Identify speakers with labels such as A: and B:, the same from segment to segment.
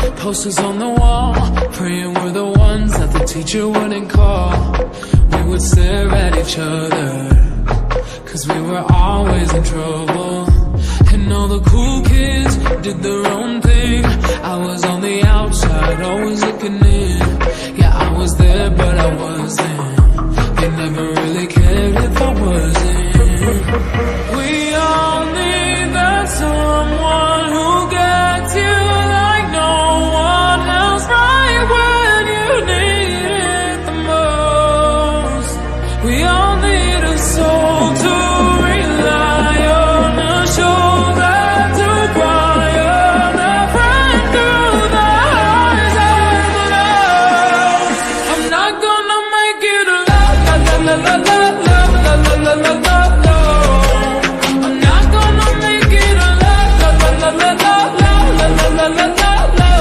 A: Posters on the wall, praying we're the ones that the teacher wouldn't call. We would stare at each other, cause we were always in trouble. And all the cool kids did their own thing. I was on the outside, always looking in. Yeah, I was there, but I wasn't. They never really cared if I wasn't. We all need that someone who gets you like no one else, right when you need it the most. We all need a soul to rely on, a shoulder to cry on, a friend through the highs and the lows. I'm not gonna make it alone. La la la la la la la la la la la. I'm not gonna make it alone. La la la la la la la la la la.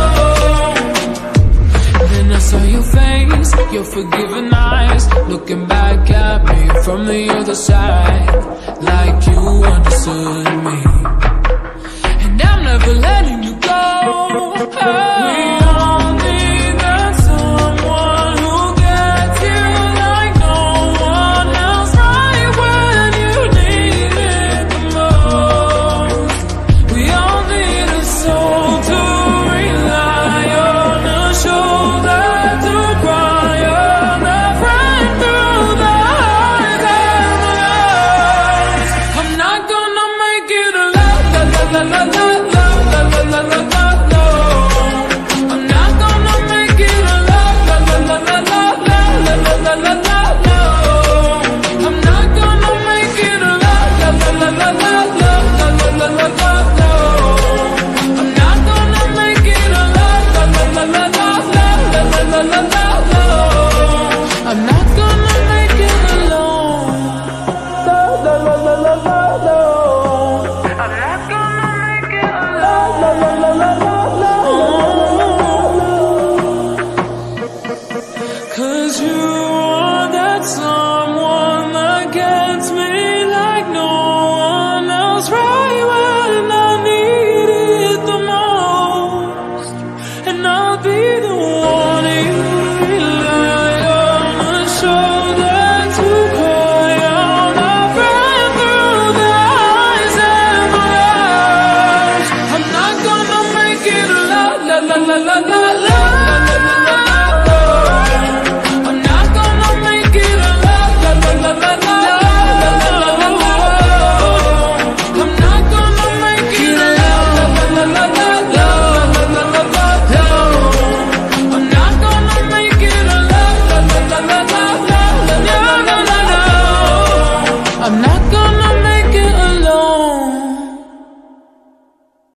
A: Then I saw your face, your forgiving eyes, looking back at me from the other side, like you understood me. And I'm never letting you go.